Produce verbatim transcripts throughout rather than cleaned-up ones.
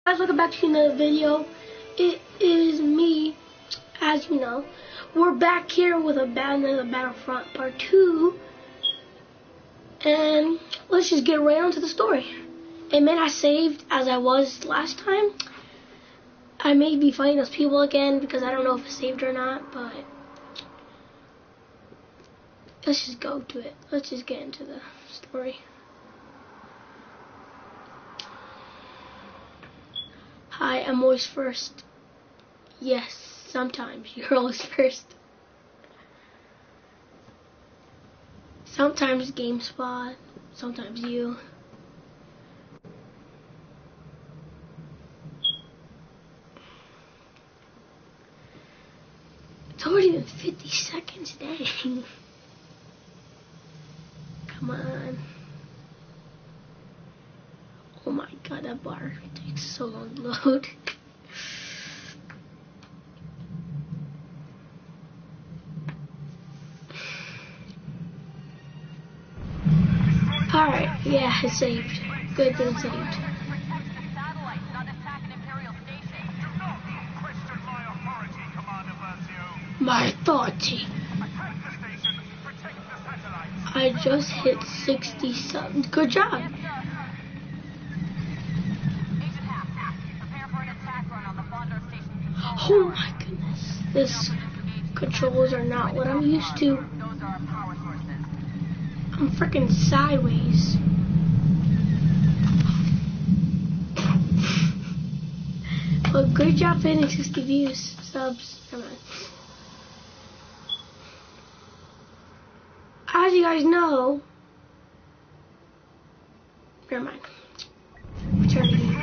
Guys, welcome back to another video. It is me, as you know. We're back here with a another Battlefront Part two, and let's just get right on to the story. And man, I saved as I was last time. I may be fighting those people again because I don't know if I saved or not, but let's just go to it. Let's just get into the story. Hi, I'm always first. Yes, sometimes you're always first. Sometimes GameSpot, sometimes you. It's already been fifty seconds, dang. Come on. Oh my god, that bar takes so long to load. Alright, yeah, it's saved. Good thing it's saved. My authority. I just hit sixty subs. Good job. Oh my goodness. This controls are not what I'm used to. I'm freaking sideways. Well, great job hitting sixty views, subs. Come on. As you guys know, never mind. Return to me.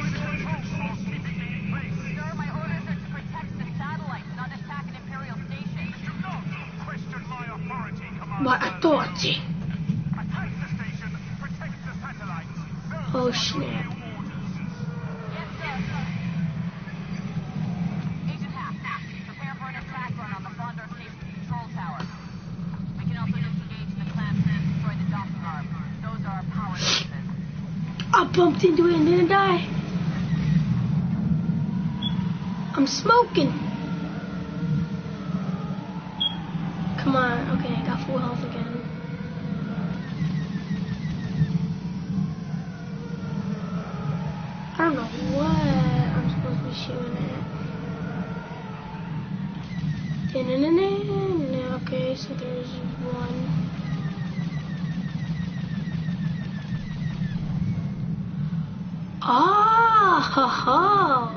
My authority. Oh snap. Agent Half, prepare for an attack run on the Bondar Station control tower. We can also disengage the plants and destroy the docking arm. Those are our power sources. I bumped into it and didn't die. I'm smoking. Come on, okay, I got full health again. I don't know what I'm supposed to be shooting at. Okay, so there's one. Ah, ha ha.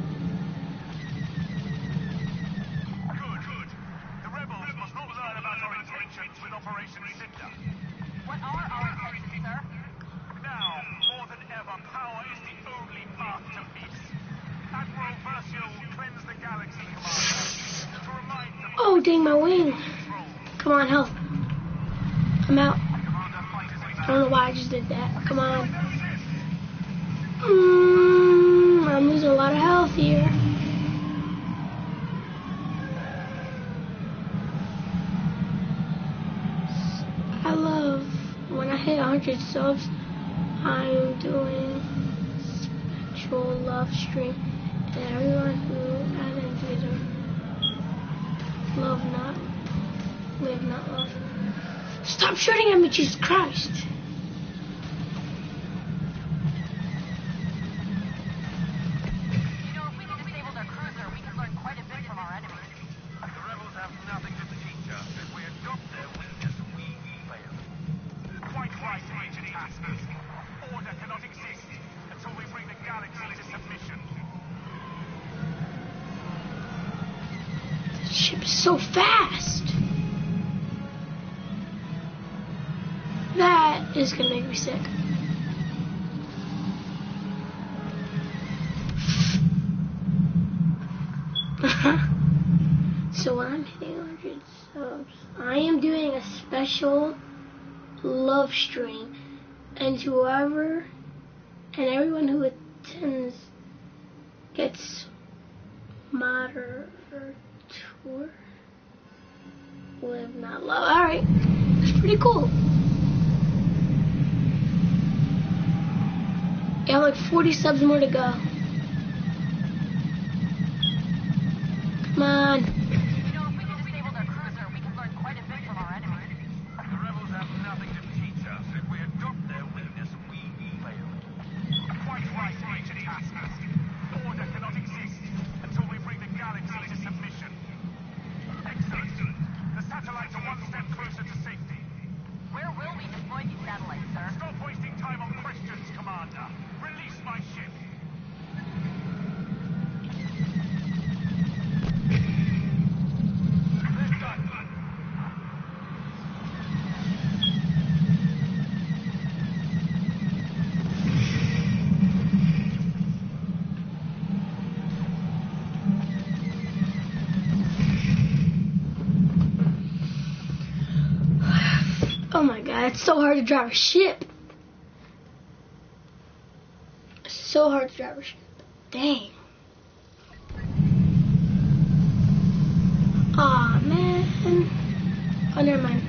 Operation Cinder. What are our intentions, sir? Now, more than ever, power is the only path to peace. Admiral Versio will cleanse the galaxy, Commander, to remind them. Oh, dang my wing. Come on, health. I'm out. I don't know why I just did that. Come on. Mm, I'm losing a lot of health here. I love when I hit one hundred subs, I'm doing spectral love stream, and everyone who hasn't visited, love not, live not love. Stop shooting at me, Jesus Christ! You know, if we can disable their cruiser, we can learn quite a bit from our enemies. The rebels have nothing to teach us. If we adopt their weakness, we fail. Quite right, Agent Asmus. Order cannot exist until we bring the galaxy to submission. The ship is so fast! That is gonna make me sick. So when I'm hitting one hundred subs, I am doing a special love stream, and whoever and everyone who attends gets moderator live not love. Alright, that's pretty cool. I have like forty subs more to go. it's so hard to drive a ship. It's so hard to drive a ship. Dang. Aw, man. Oh, never mind.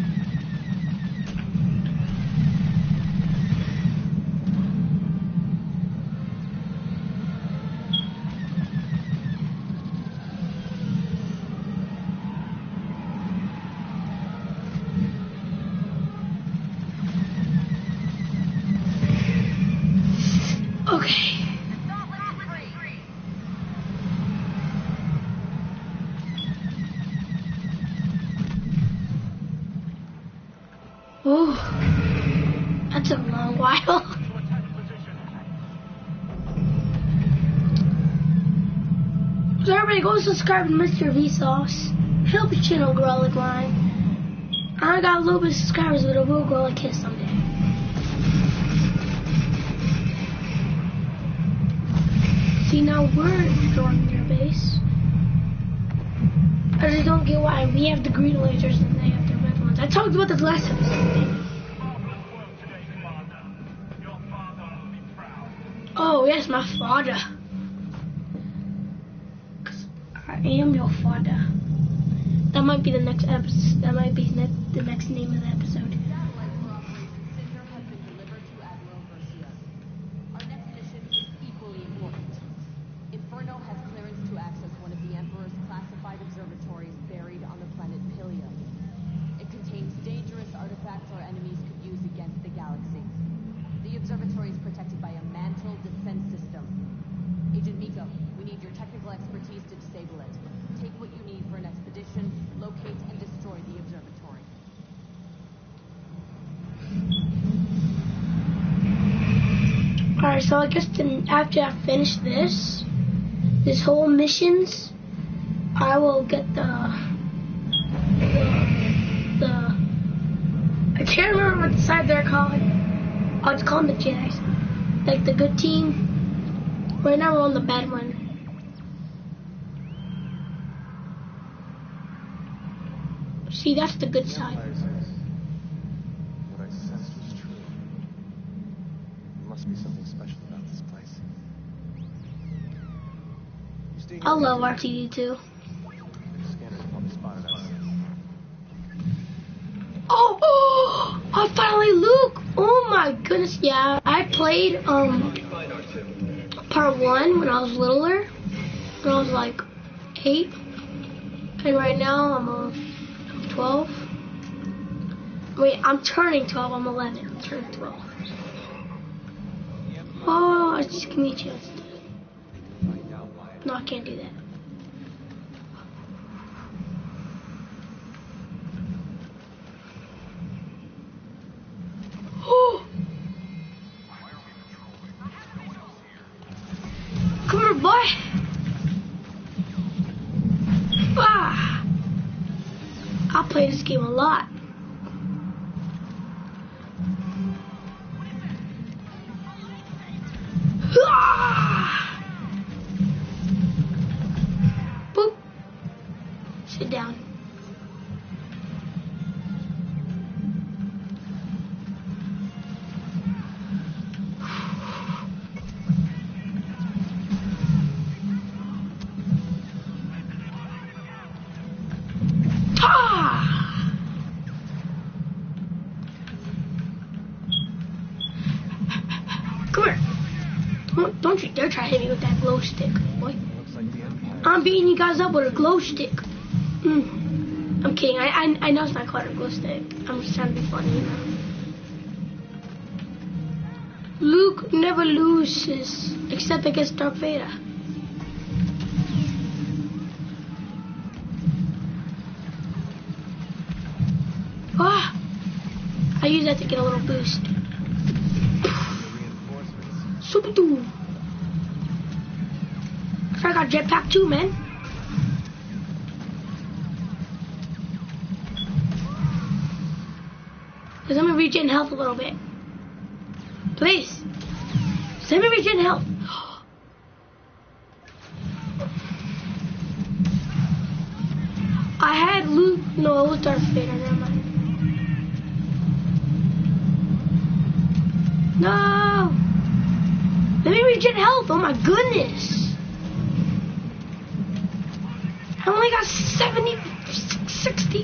Okay. Oh, that's a long while. So everybody go subscribe to Mister Vsauce. Help his channel grow like mine. I got a little bit of subscribers, but it will grow like his someday. See, now we're drawing their base. I just don't get why we have the green lasers and they have the red ones. I talked about this last episode. Oh, yes, my father. 'Cause I am your father. That might be the next episode. That might be ne the next name of the episode. Satellite for Operation Cinder has been delivered to Admiral Garcia. Our next mission is equally important. Inferno has clearance to access one of the Emperor's classified observatories buried on the planet Pilium. It contains dangerous artifacts our enemies could use against the galaxy. The observatory is protected by a mantle defense system. Agent Miko, we need your technical expertise to disable it. Take what you need for an expedition, locate and destroy the observatory. Alright, so I guess then after I finish this, this whole missions, I will get the, the, the, I can't remember what the side they're called. I'll just call them the Jedi's. Like the good team. Right now we're on the bad one. See, that's the good side. What I sensed was true. There must be something special about this place. You stay here. I love R two D two. The scanner's probably spotted us. Oh, oh, oh, finally Luke. Oh my goodness, yeah. I played um part one when I was littler. When I was like eight. And right now I'm uh, twelve. Wait, I'm turning twelve. I'm eleven. I'm turning twelve. Oh, just give me a chance. No, I can't do that. Oh! Come here, boy! Ah! I play this game a lot. Ah! Boop. Sit down. Don't you dare try to hit me with that glow stick, boy. I'm beating you guys up with a glow stick. Mm. I'm kidding. I, I I know it's not called a glow stick. I'm just trying to be funny, you know. Luke never loses, except against Darth Vader. Ah! I use that to get a little boost. Super dude. I got jetpack too, man. Cause let me regen health a little bit. Please. Let me regen health. I had Luke. No, it was Darth Vader. Never mind. health. Oh my goodness. I only got seventy, sixty.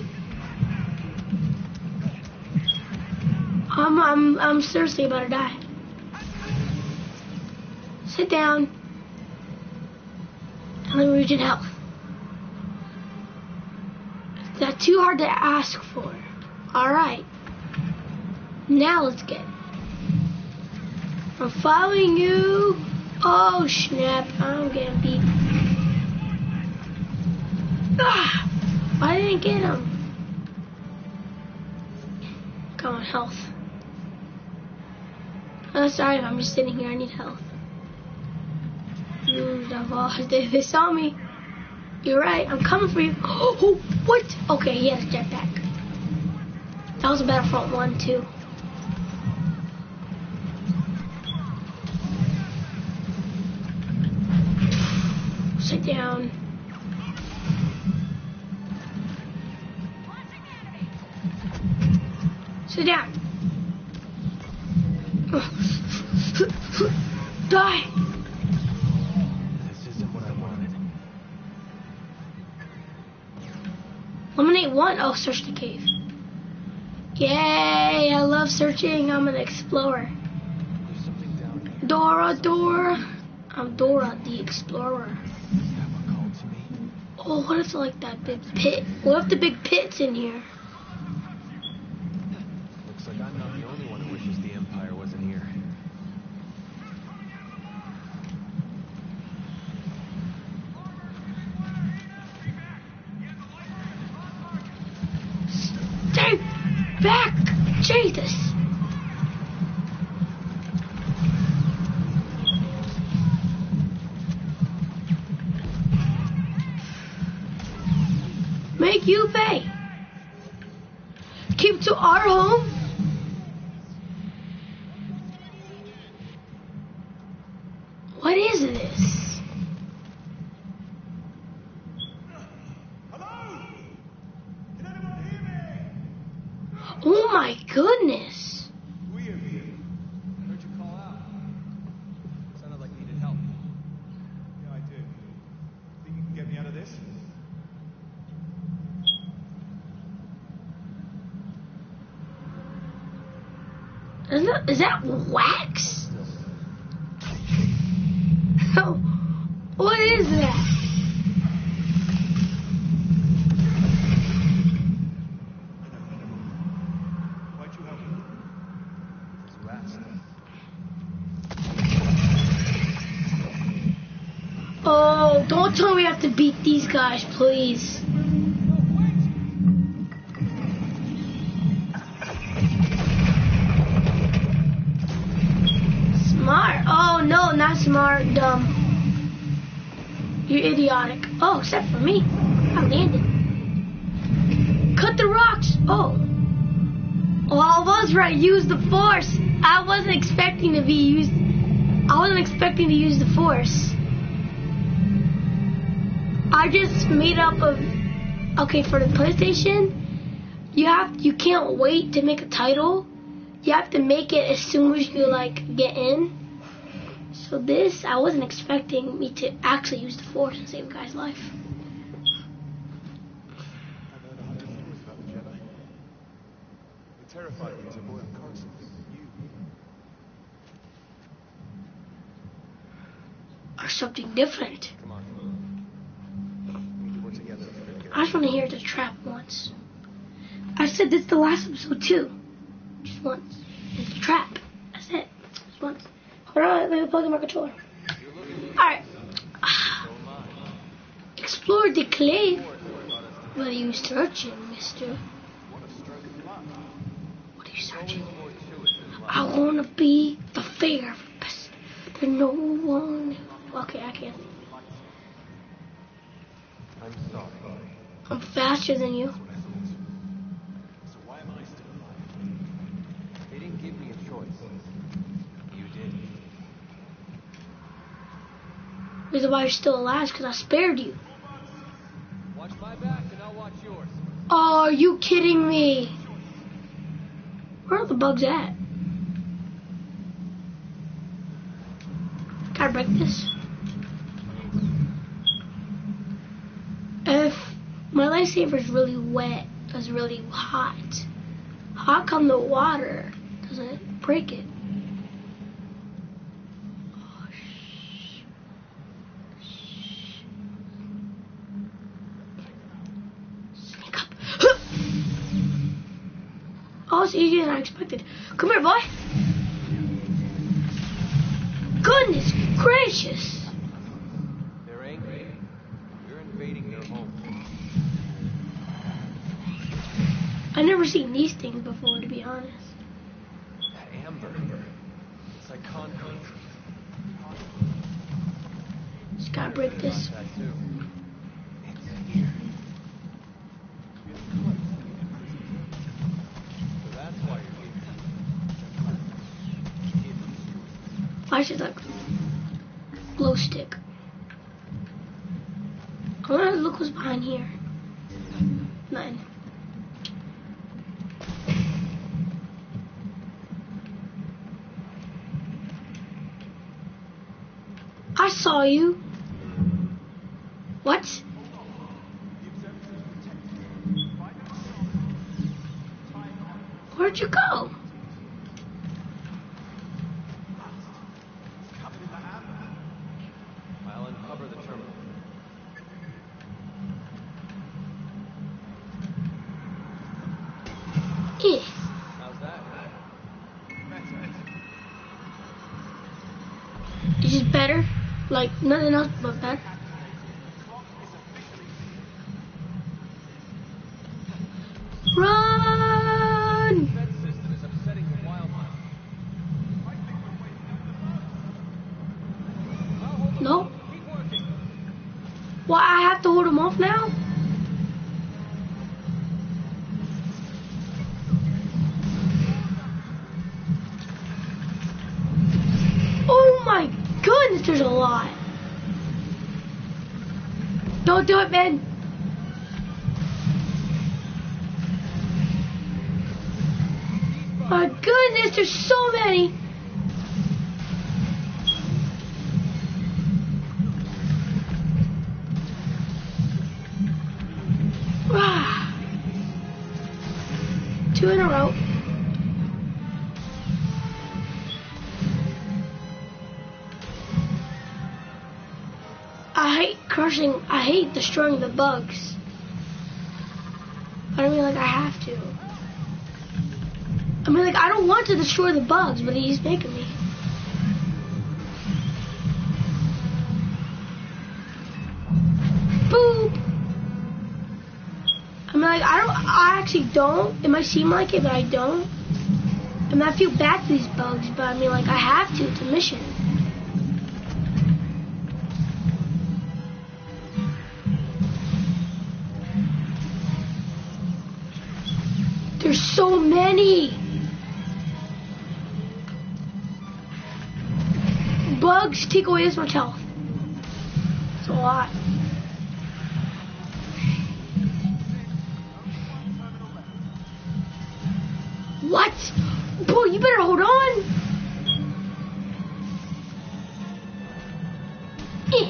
I'm, I'm, I'm seriously about to die. Sit down. And let me regen health. Is that too hard to ask for? Alright. Now let's get it. I'm following you. Oh snap, I'm getting beat. Ah, I didn't get him. Come on, health. Oh, sorry if I'm just sitting here, I need health. Mm, they, they saw me. You're right, I'm coming for you. Oh, what? Okay, he has a jetpack. That was a Battlefront one too. Sit down. Sit down. Die. This isn't what I wanted. Eliminate one. Oh, search the cave. Yay! I love searching. I'm an explorer. There's something down here. Dora, Dora. I'm Dora the Explorer. Is that what called to me? Oh, what if like that big pit? What if the big pit's in here? Looks like I'm not the only one who wishes the Empire wasn't here. Stay back! Jesus! Make you pay. Keep to our home. What is this? Hello? Can anyone hear me? Oh my goodness. We are here. I heard you call out. Sounded like you needed help. Yeah, I do. Think you can get me out of this? Is that, is that wax? Oh, what is that? Why'd you help me? There's rats there. Oh, don't tell me we have to beat these guys, please. Smart. Oh, no, not smart. Dumb. You're idiotic. Oh, except for me. I landed. Cut the rocks. Oh. Oh, I was right. Use the force. I wasn't expecting to be used. I wasn't expecting to use the force. I just made up of. Okay, for the PlayStation, you have you can't wait to make a title. You have to make it as soon as you like get in. So this, I wasn't expecting me to actually use the force and save a guy's life. I've heard a hundred stories about the Jedi. They terrified me as a boy on Coruscant. You. Or something different. Come on. We need to work together if we're gonna get I just want to hear the trap once. I said this the last episode too. Just once. It's the trap. That's it. Just once. Hold on, let me plug in my controller. Alright. Explore the clay. What are you searching, mister? What are you searching? I wanna be the fairest. There's no one. Okay, I can't. I'm sorry. I'm faster than you. So why am I still alive? They didn't give me a choice. You did. The reason why you're still alive is because I spared you. Watch my back and I'll watch yours. Oh, are you kidding me? Where are the bugs at? Can I break this? If my lightsaber is really wet, it's really hot. How come the water doesn't break it? Oh, shh. Shh. Sneak up. Oh, it's easier than I expected. Come here, boy. Goodness gracious. They're angry. We're invading their home. I've never seen these things before, to be honest. That amber. It's like concrete. Just gotta break this. That too. It's here. So that's why you're here. Flash is like glow stick. I wanna look what's behind here. Nothing. I saw you. What? Where'd you go? I'll uncover the terminal. Eh. How's that? It's just better. Like nothing else but better. Run! That system is upsetting the wildlife. No. Well, I have to hold him off now? Oh my goodness, there's a lot. Don't do it, man. My goodness, there's so many. Ah. Two in a row. I hate crushing, I hate destroying the bugs. But I mean, like, I have to. I mean, like, I don't want to destroy the bugs, but he's making me. Boop! I mean, like, I don't, I actually don't. It might seem like it, but I don't. I mean, I feel bad for these bugs, but I mean, like, I have to. It's a mission. There's so many. Bugs take away this much health. It's a lot. What? Boy, you better hold on. Eh.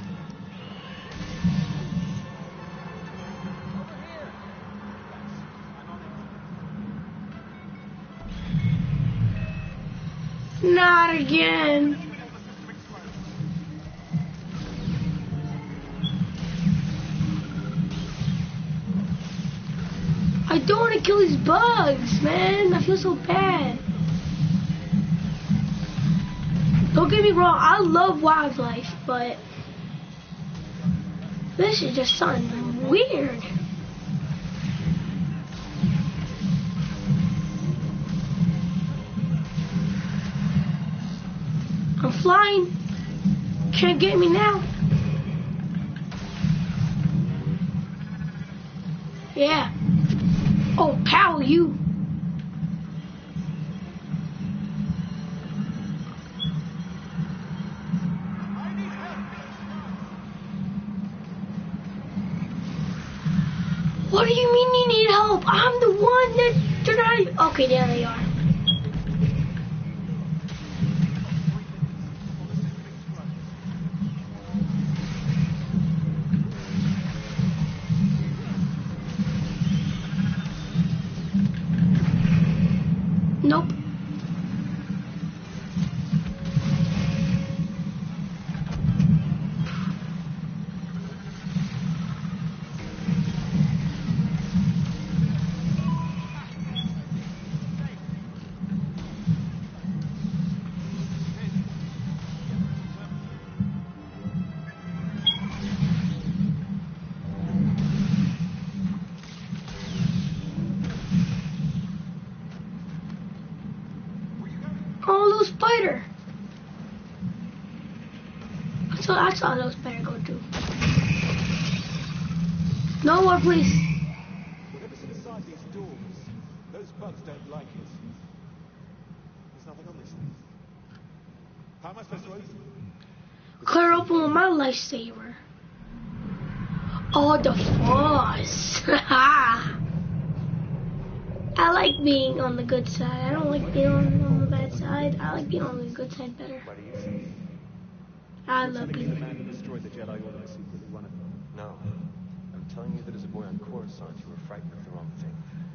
Not again. I don't want to kill these bugs, man. I feel so bad. Don't get me wrong, I love wildlife, but this is just something weird. I'm flying. Can't get me now. Yeah. Oh, cow, you. What do you mean you need help? I'm the one that they're not even... Okay, there they are. No more, please. Whatever's inside these doors, those bugs don't like it. There's nothing on this thing. How am I supposed to open it? Clear open with my lifesaver. Oh, the force. I like being on the good side. I don't like being on, on the bad side. I like being on the good side better. What do you say? I You're love telling me the being. man who destroyed the Jedi Order was secretly one of them? No. I'm telling you that as a boy on Coruscant, you were frightened of the wrong thing.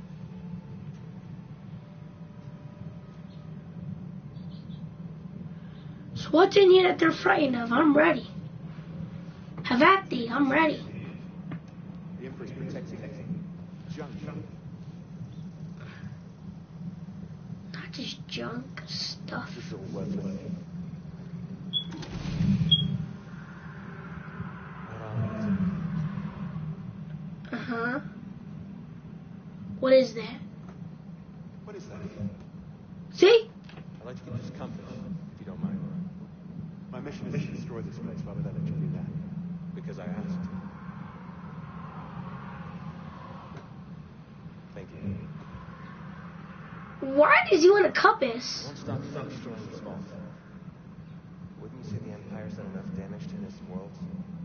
So what's in here that they're frightened of? I'm ready. Have at thee. I'm ready. The Emperor's protecting junk. Not just junk stuff. This is all worthless. Uh huh. What is that? What is that? See? I'd like to get this compass, if you don't mind. My mission is to destroy this place. Why would I let you do that? Because I asked. Thank you. Why does he want a I compass? won't stop from destroying the small thing. Wouldn't you say the Empire's done enough damage to innocent worlds?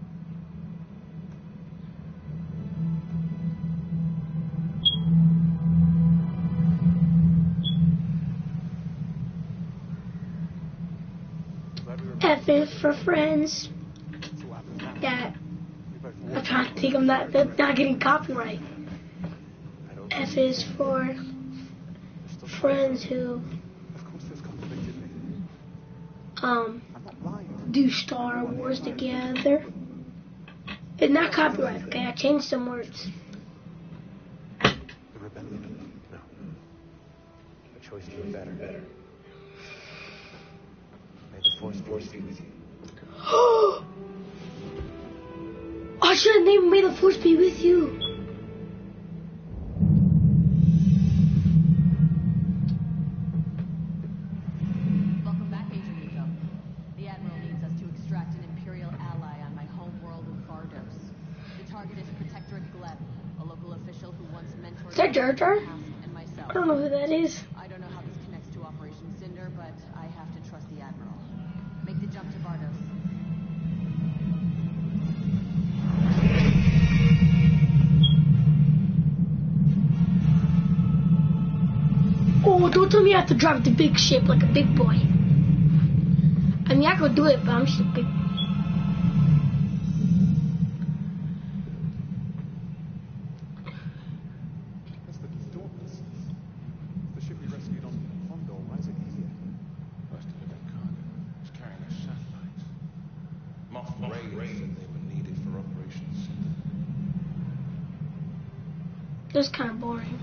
F is for friends. That's what happens now. That We both I'm walk. trying to think I'm not that's not getting copyright. I don't F is for friends who Of course this contradicted me. um I'm not blind. do Star Wars together. It's not copyright, okay? I changed some words. The rebellion. No. A choice to be better. Better. May the Force be with you. I should have named May the Force be with you. Welcome back, Agent Nico. The Admiral needs us to extract an Imperial ally on my home world of Bardos. The target is Protectorate Gleb, a local official who once mentored Is that Jar Jar? and myself. I don't know who that is. I don't know how this connects to Operation Cinder, but I have to trust the Admiral. Make the jump to Bardos. Oh, don't tell me I have to drive the big ship like a big boy. I mean, I could do it, but I'm just a big. That's the Dauntless. The ship we rescued on Fondor. Why is it here? Must have been cargo. It's carrying a satellite. Moff Ray said they were needed for Operation Cinder. That's kind of boring.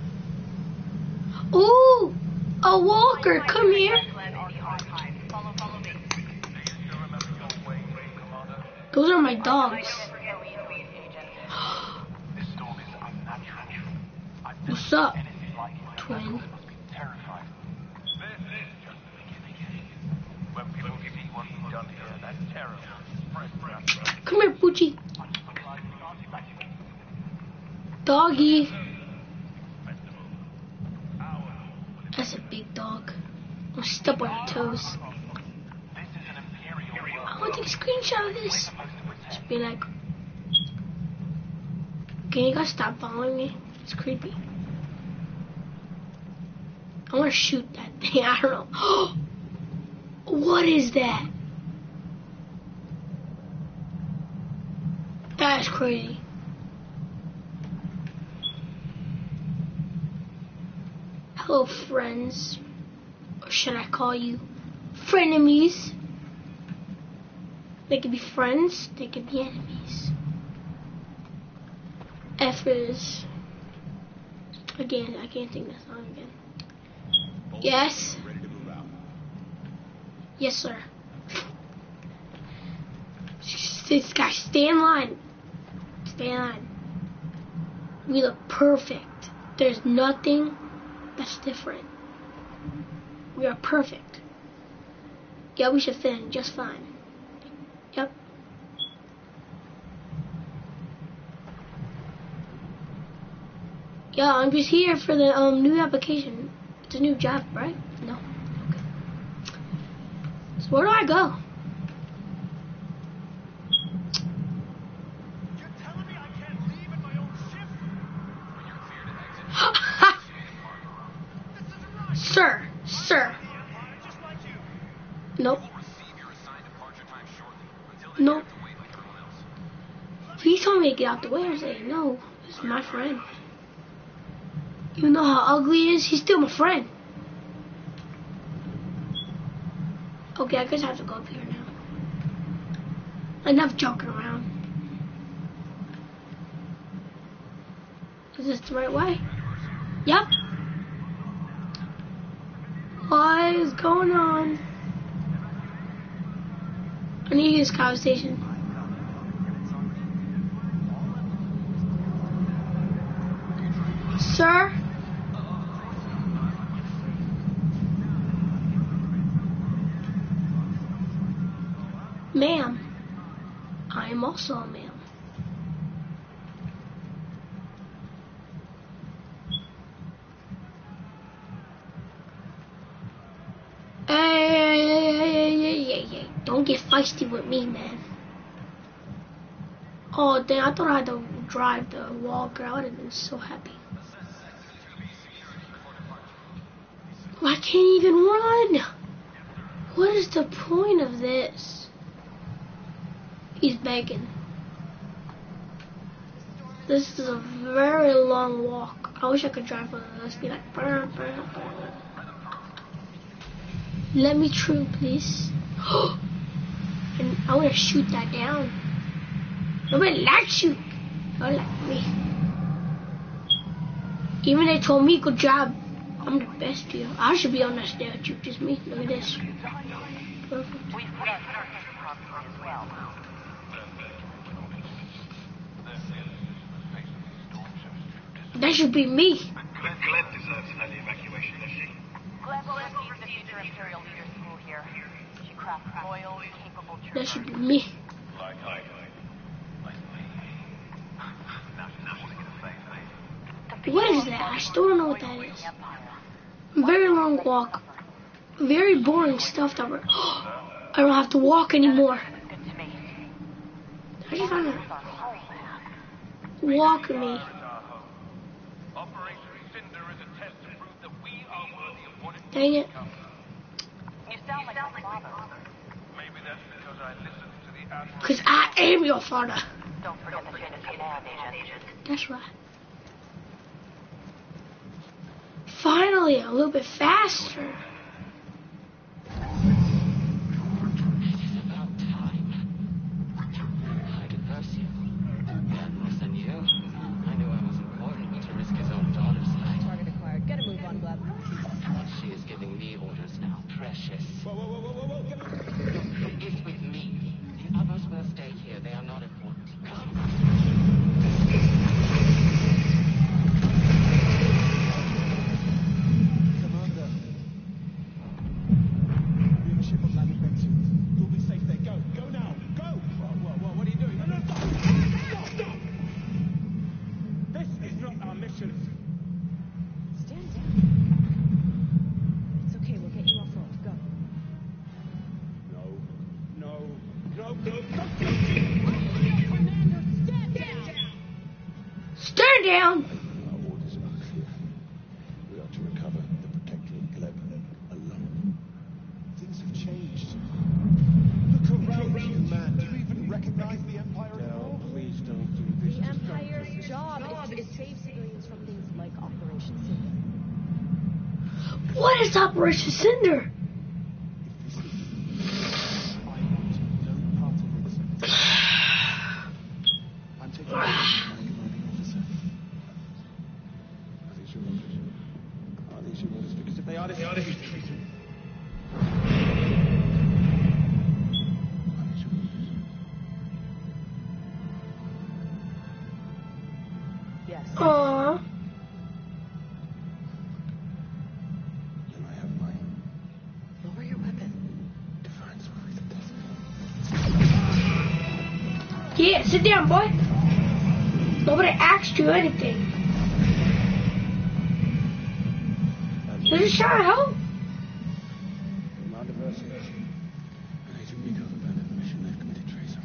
Ooh, a walker, come here. Those are my dogs. This storm is unnatural. I've never What's up, seen anything like it. twin? I'm terrified. This is just the beginning. When people see what we've done here, that's terrible. Spread Come here, Poochie. Doggy. That's a big dog. I'll step on your toes. This is an Imperial I want to take a screenshot of this. Just be like, can you guys stop following me? It's creepy. I want to shoot that thing. I don't know. What is that? That is crazy. Hello, friends. Or should I call you frenemies? They could be friends, they could be enemies. F is. Again, I can't sing that song again. Yes? Ready to move out. Yes, sir. This guy, stay in line. Stay in line. We look perfect. There's nothing that's different. We are perfect. Yeah, we should fit in just fine. Yep. Yeah, I'm just here for the um new application. It's a new job, right? No. Okay. So where do I go? You're telling me I can't leave in my own shift? When you're clear to exit, this isn't right. Sir, sir. The Empire, just like you. Nope. We'll receive your assigned departure time shortly. Until then, Nope. you have to wait like everyone else. He told me to get out the way. I said, no, this is my friend. Even though how ugly he is, he's still my friend. Okay, I guess I have to go up here now. Enough joking around. Is this the right way? Yep. What is going on? I need to use conversation. Sir? Ma'am, I am also a ma'am. Hey, hey, hey, hey, hey, hey, hey. Don't get feisty with me, man. Oh, damn, I thought I had to drive the Walker. I would have been so happy. I can't even run. What is the point of this? He's begging. This is a very long walk. I wish I could drive one of those. Be like, burr, burr, burr. Let me through, please. And I want to shoot that down. Nobody likes you. Nobody like me. Even they told me, good job. I'm the best here. I should be on that statue. Just me. Look at this. Perfect. That should be me. Glenn deserves an early evacuation, does she? Glenn will receive the future Imperial Leader School here. She crafts loyal, capable troopers. That should be me. Like, like, like me. Now, now what are you going to say, What is that? I still don't know what that is. Very long walk. Very boring stuff that we're... I don't have to walk anymore. I just want to walk me. Operation Cinder is a test to prove that we are worthy of what it Dang it. You sound like my father. Maybe that's because I listened to the Admiral. Because I am your father. Don't forget the chain of command, agent. That's right. Finally, a little bit faster. It's about time. I could curse you. And worse than you. I knew I was important to risk his own daughter's life. Target acquired. Get a move on, Gleb. She is giving me orders now, precious. Whoa, whoa, whoa, whoa, whoa, whoa, get up. It's with me. The others will stay here. They are not important. Come. Commander. We have a ship on landing bay two. You'll be safe there. Go. Go now. Go. Whoa, whoa, whoa. What are you doing? No, no, stop. Stop, stop. This is not our mission. Stand down. It's okay. We'll get you off road. Go. No. No. No, no. Stop. Stand down. Our orders are clear. We are to recover the Protectorate Gleb alone. Things have changed. Look around you, man. Do you even recognize the Empire anymore? No, please don't do this. The Empire's job is to save civilians from things like Operation Cinder. What is Operation Cinder? I want no part of it. I'm taking over as my commanding officer. Are these your orders? Are these your orders? Because if they are, this is treason. Are these your orders? Yes. Aww. Then I have mine. Lower your weapon. Defiance will be the death Yeah, sit down, boy. Nobody asked you anything. They're just trying to help. Commander Versio. An agent Nico abandoned the mission. They've committed treason.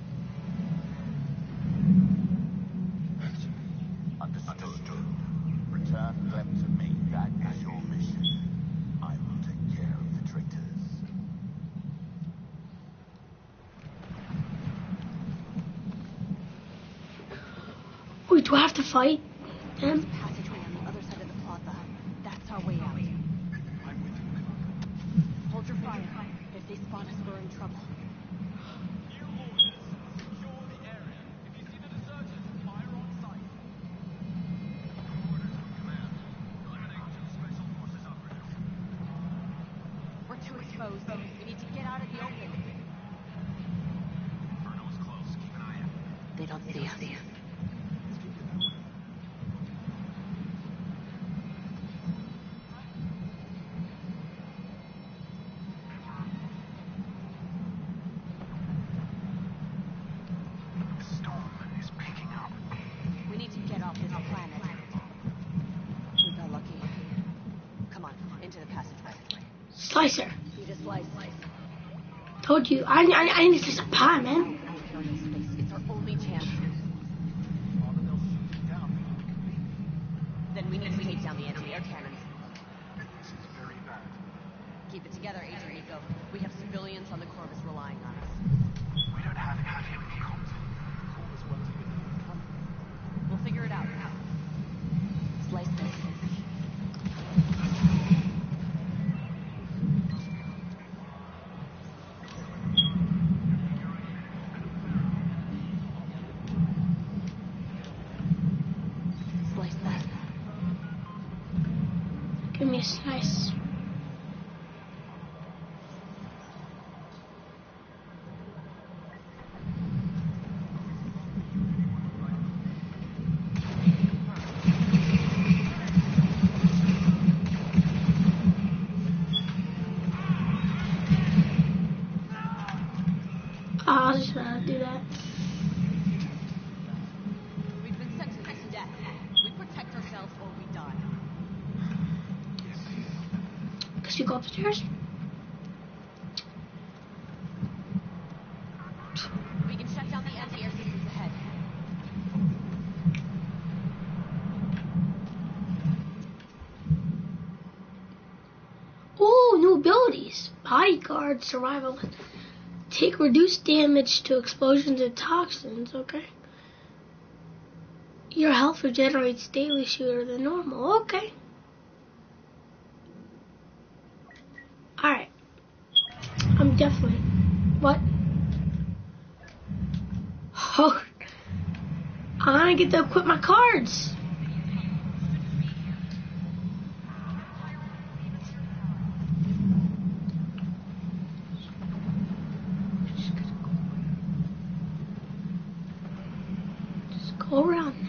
Answer me. Understood. Return them to me. That is your mission. I will take care of the traitors. Wait, do I have to fight them? Passageway on the other side of the plaza. That's our way out. I'm with you, Commander. Hold your fire. If they spot us, we're in trouble. New orders. Secure the area. If you see the deserters, fire on sight. Orders from command. Eliminate two special forces operatives. We're too exposed. We need to get out of the open. Inferno is close. Keep an eye out. They don't see us. Let's keep it that way. The storm is picking up. We need to get off this planet. We got lucky. Come on, into the passageway. Slicer. Need a slice. Told you. I, I, I need to slice a pie, man. Imperial space. It's our only chance. Father, they'll shoot you down. Then we need to take down the anti-air cannons. This is very bad. Keep it together, Agent Nico. We have civilians on the Corvus relying on us. We don't have any comms. Corvus won't even know we're coming. We'll figure it out. Slice this. Slice that. Give me a slice. I'll just uh, do that. We've been sentenced to death. We protect ourselves or we die. Because you go upstairs. We can shut down the anti-air systems ahead. Ooh, new abilities. Bodyguard, survival. Take reduced damage to explosions and toxins, okay. Your health regenerates daily sooner than normal, okay. Alright. I'm definitely... What? Oh. I get to equip my cards. Just go around them.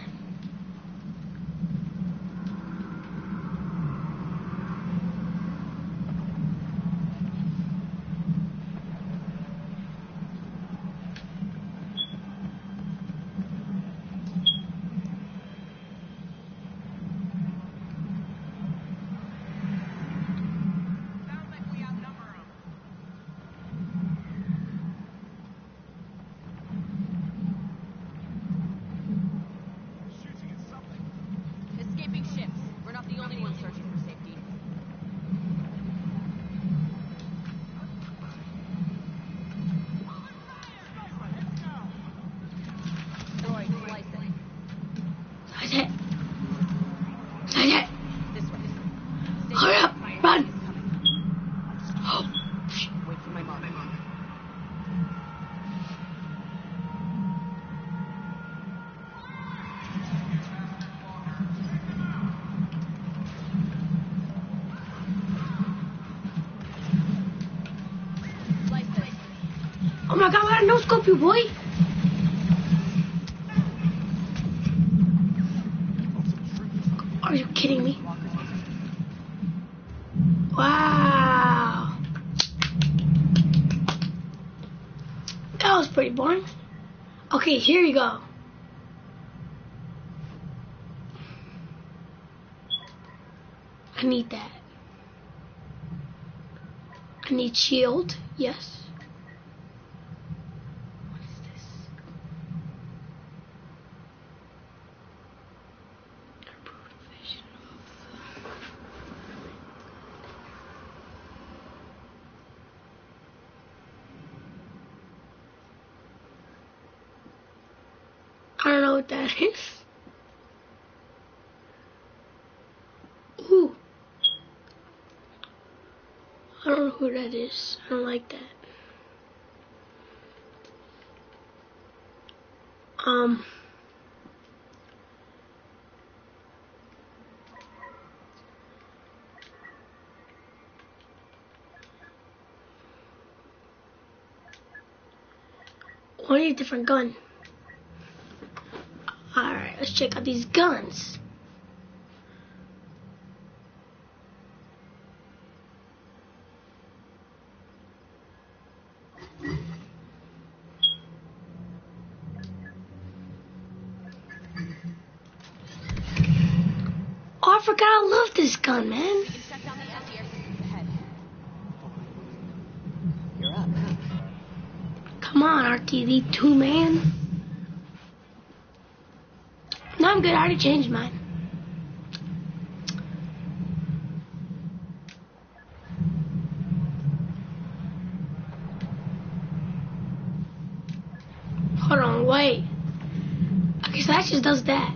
Sounds like we outnumber them. Shooting at something. Escaping ships. We're not the only ones searching for safety. Droid, slice it. That's it. That's it. This way. Stay Hurry up. Fire Run. is coming. Oh. Wait for my mark. Slice this. Oh my god, I no scope you, boy. Are you kidding me? Wow. That was pretty boring. Okay, here you go. I need that. I need shield. Yes. What is this? Improved vision of I don't know what that is. Ooh. I don't know who that is. I don't like that. Um. I need a different gun. Alright, let's check out these guns. Oh, I forgot I love this gun, man. You can shut down the anti-air systems ahead. You're up. Come on, R T V two, man. No, I'm good. I already changed mine. Hold on, wait. Okay, so that just does that.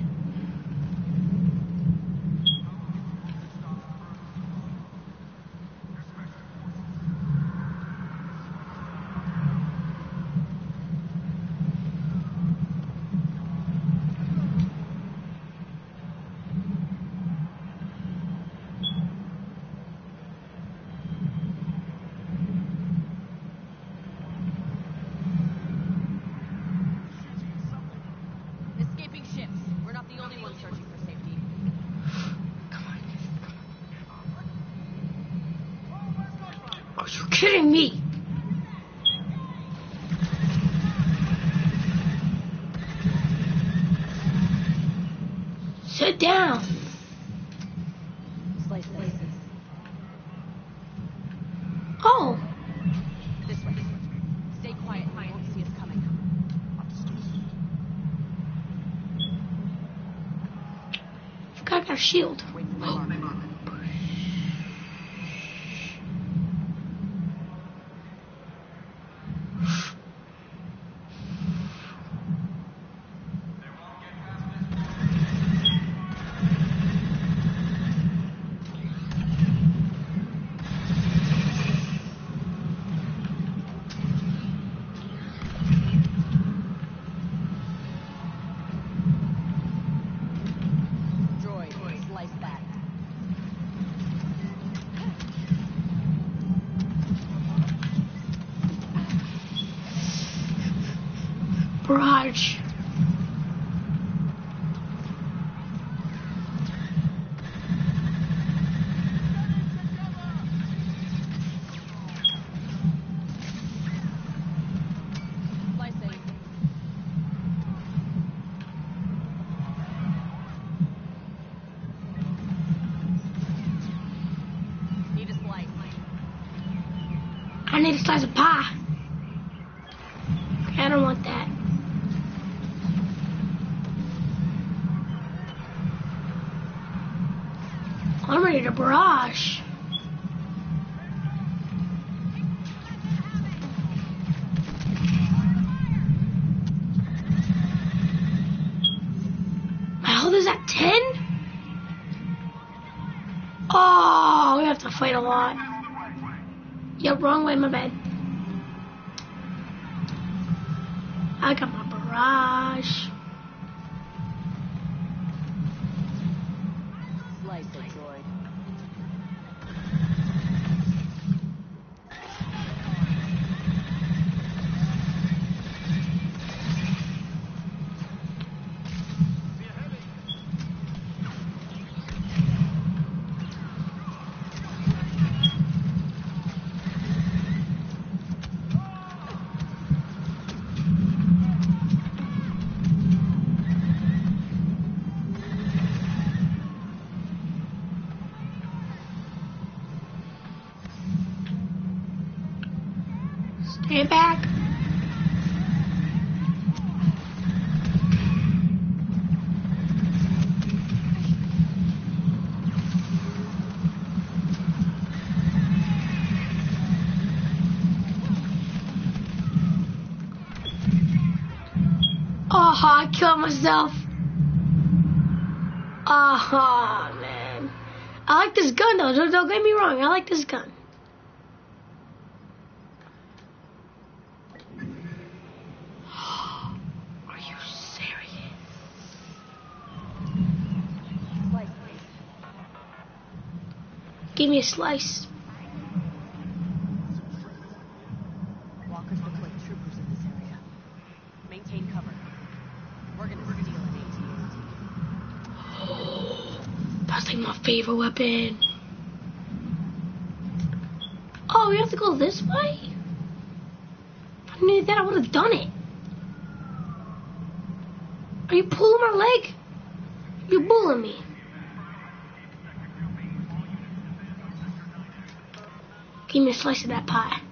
Escaping ships. We're not the only ones searching for safety. Come on. Are you kidding me? Sit down. Slice this. Oh, This way. Stay quiet. You won't see us coming. forgot I got a shield. Wait for my mark. Droid, slice that. Barrage. Slicing. Need a slice. I need a slice of pie. Okay, I don't want that. I'm ready to barrage. My health is at ten? Oh, we have to fight a lot. Yep, wrong way, my bad. I got my barrage. Slice it, droid. Get back. Oh, I killed myself. Oh, man. I like this gun, though. Don't, don't get me wrong. I like this gun. Are you serious? Give me a slice. Walker's deployed troopers in this area. Maintain cover. We're gonna steal an A T and T. That's like my favorite weapon. Oh, we have to go this way? If I knew that, I would have done it. Are you pulling my leg? You're bullying me. Give me a slice of that pie.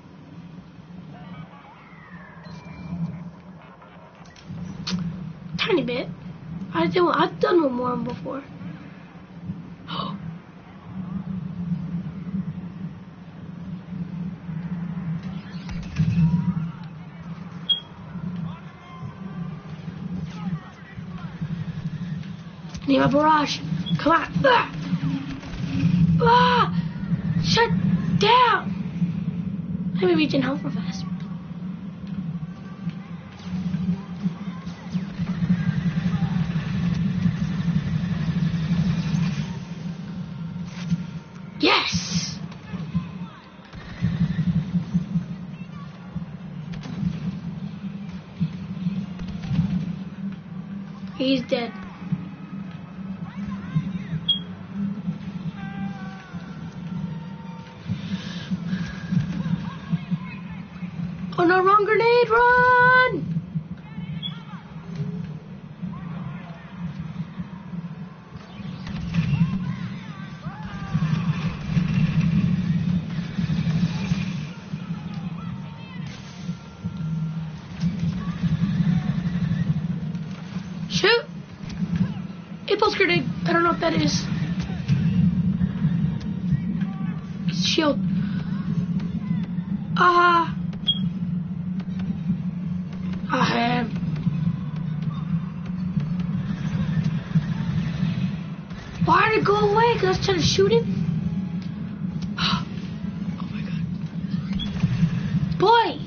Tiny bit. I do. I've done one more before. Need my barrage. Come on. Ah! Ah! Shut down. Let me reach in home for fast. Yes! He's dead. Oh no, wrong grenade, run! Shoot! Impulse grenade. I don't know what that is. It's shield. Ah. I have. Why did it go away? Because I was trying to shoot him? Oh my god. Boy!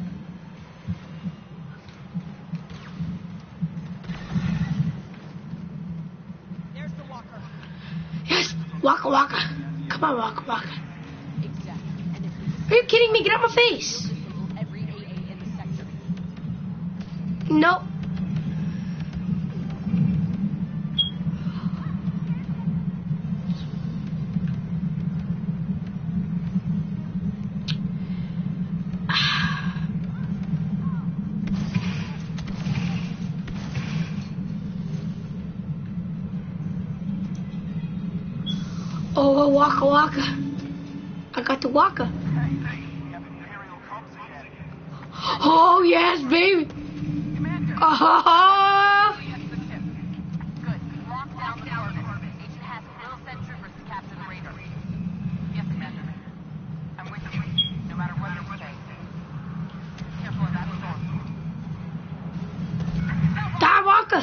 There's the Walker. Yes! Waka waka. Come on, waka waka. Exactly. And if we Are you kidding me? Get out of my face! disable every A A in the sector. Nope. Oh, waka waka. I got the waka. Hey, hey, we have Imperial comms ahead. Oh, yes, baby. Commander, Ah! We have the tip. Good. Lock down the orbit. Agent Haskell will send troopers to capture the radar. yes, Commander. I'm with you, no matter what you say. Careful of that storm. Die, waka.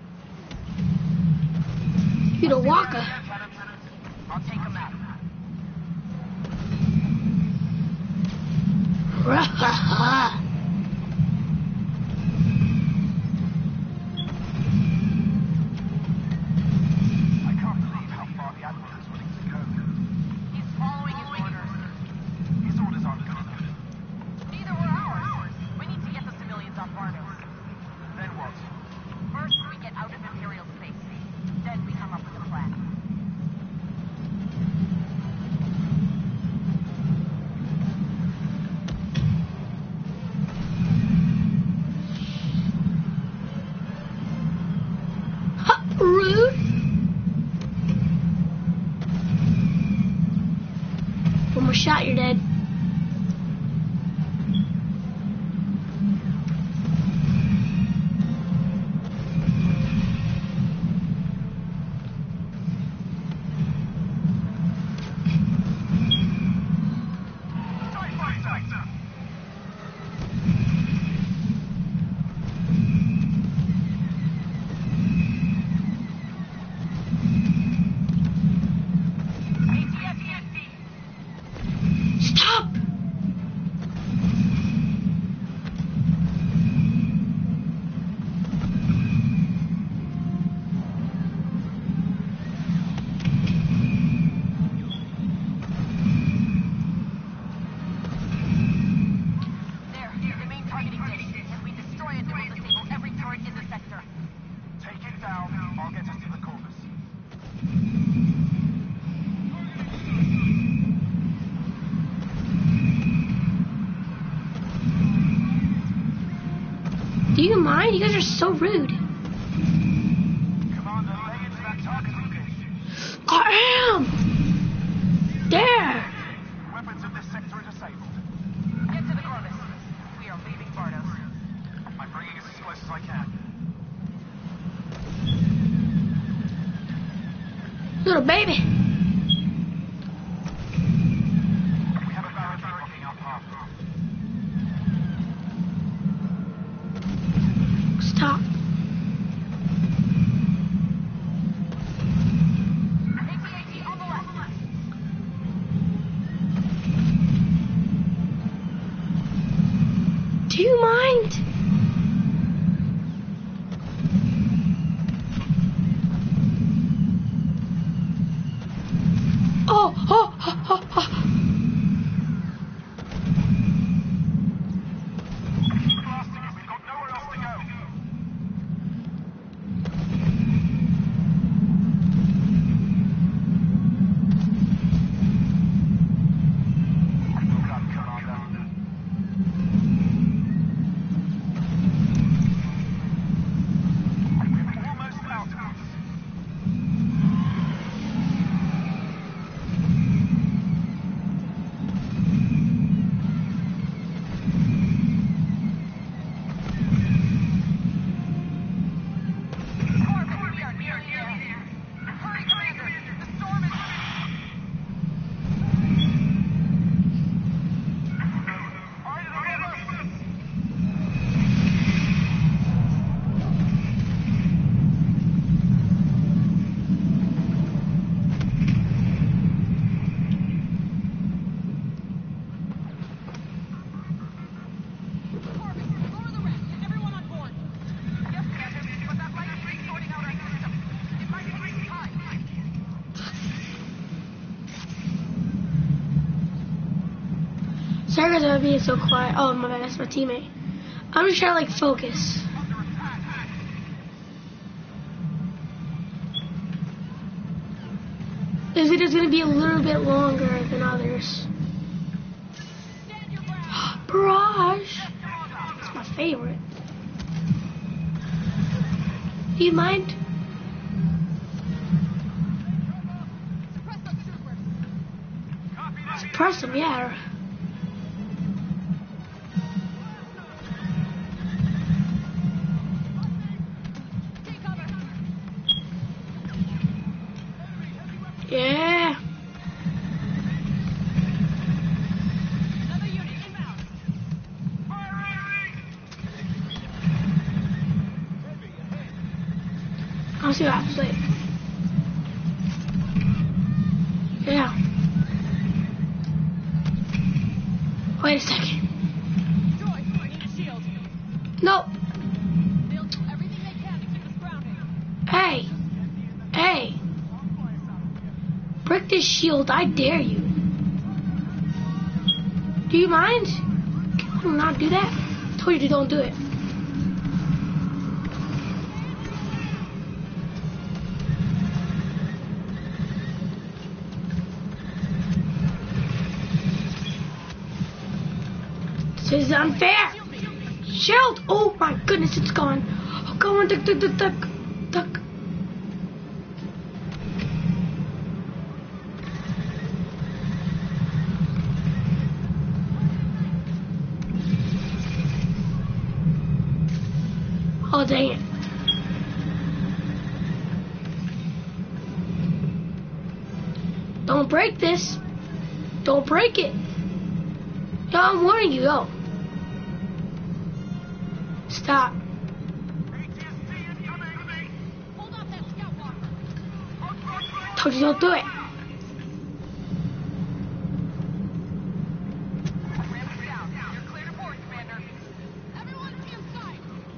You the waka. I'll take him out. Rahaha. I can't believe how far the Admiral is willing to go. He's following his orders. His orders aren't good enough. Neither were ours. We need to get the civilians off Bardos. Then what? First, we get out of Imperial space. Then we come up with a plan. Ha, rude. One more shot, you're dead. Do you mind? You guys are so rude. Commander, lay into that target engage. I am! There! Weapons in this sector are disabled. Get to the Corvus. We are leaving Bardos. I'm bringing us as close as I can. Little baby. We have a barricade blocking our path. Stop. A T A T on the left. Do you mind? Oh, oh, oh, oh, oh. Blasting it. We've got nowhere else to go. Well done, Commander. We're almost out of this. Corvus, we are near here. Hurry, Commander. The storm is... Corvus, lower the rest. Everyone on board. Yes, Commander, but that lightning is sorting out our system. It might take time. Sorry guys, I'm being so quiet. Oh my bad, that's my teammate. I'm just trying to like focus. This video's gonna be a little bit longer than others. Stand your ground. Barrage! It's my favorite. Do you mind? Suppress those troopers. Copy that. Suppress him, yeah. Take cover. Yeah. Another unit inbound. I'll see what happens later. Yeah. Wait a second. Joy, I need a shield. No. They'll do everything they can to keep us grounded. Hey. Hey. Break this shield, I dare you. Do you mind? Can you not do that? I told you to don't do it. This is unfair. Shield! Oh my goodness, it's gone. Oh, go on, duck, duck, duck, duck, duck. Oh, dang it. Don't break this. Don't break it. Yo, I'm warning you, yo. Stop. Hold off that scout walker. Told you don't do it. Ramp it down. You're clear to board, Commander. Everyone to your side.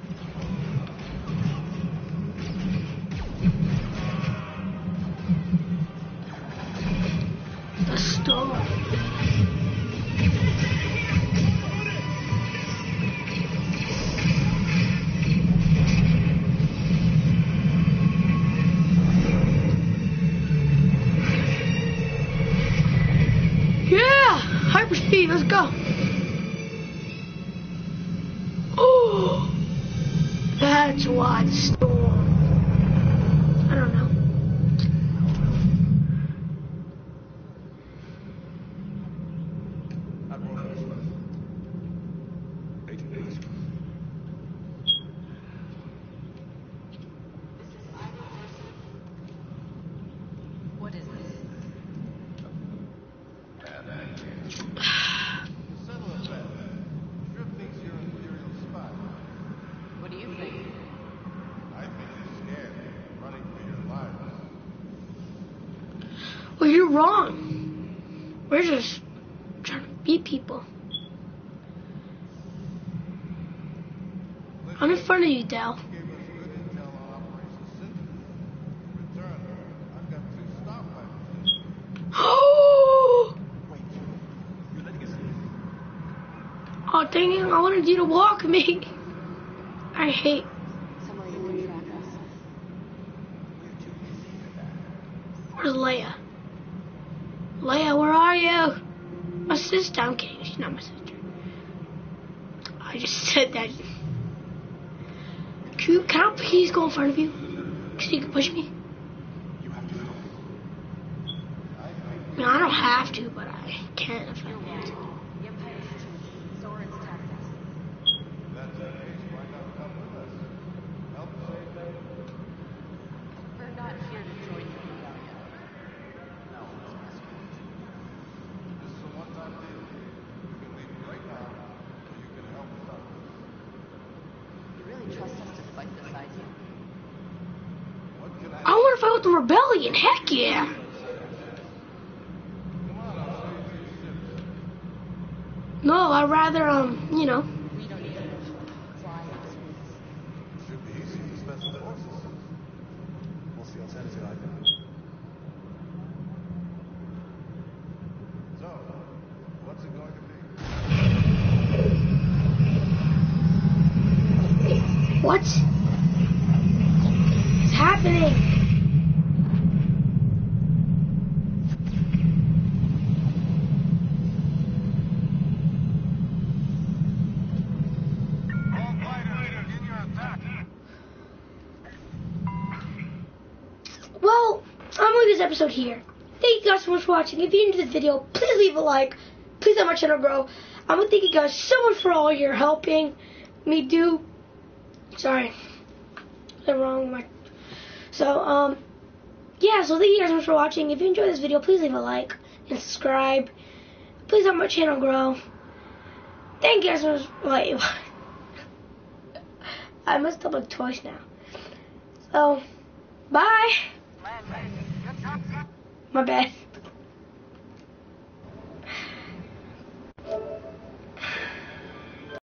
The storm. Yeah! Hyperspeed, let's go. Oh! the storm. I don't know. Admiral Versio. Agent Ace. What is this? Settle it back. Shrift thinks you're an Imperial spy. What do you think? I think you're scared, running for your lives. Well, you're wrong. We're just trying to beat people. I'm in front of you, Dell. You gave us good intel on Operation Cinder. In return, I've got two starfighters. Oh, Wait, you're letting us in? dang it. I wanted you to walk me. I hate. Somewhere you can track us. We're too busy for that. Where's Leia? Leia, where are you? My sister. I'm kidding. She's not my sister. I just said that. Can, you, can I please go in front of you? So you can push me? You have to help. I mean, I don't have to, but I can if I need to. The Empire's changing. Zoran's tactics. That's the case. Why not come with us? Help save them. We're not here to join your rebellion. No, it's possible. This is a one-time deal. You can leave right now, or you can help us out. You really trust us to fight beside you? What can I I want to fight with the rebellion. Heck yeah. Come on, I'll show you to your ships. No, I'd rather, um, you know. We don't need to fly astronauts. Should be easy for special forces. What's the alternative, Ivan? So, what's it going to be? What's happening? All fighters, begin your attack. Well, I'm gonna leave this episode here. Thank you guys so much for watching. If you enjoyed the video, please leave a like. Please help my channel grow. I'm gonna thank you guys so much for all your helping me do. Sorry, I'm wrong. My so um yeah. So thank you guys so much for watching. If you enjoyed this video, please leave a like and subscribe. Please help my channel grow. Thank you guys so much. Wait, I messed up like twice now. So bye. My bad.